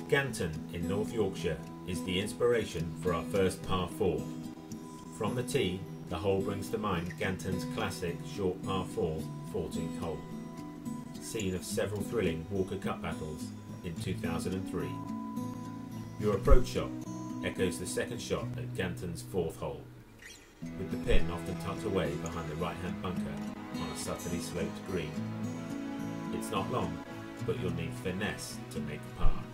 Ganton in North Yorkshire is the inspiration for our first par 4. From the tee, the hole brings to mind Ganton's classic short par 4 14th hole, scene of several thrilling Walker Cup battles in 2003. Your approach shot echoes the second shot at Ganton's 4th hole, with the pin often tucked away behind the right-hand bunker on a subtly sloped green. It's not long, but you'll need finesse to make par.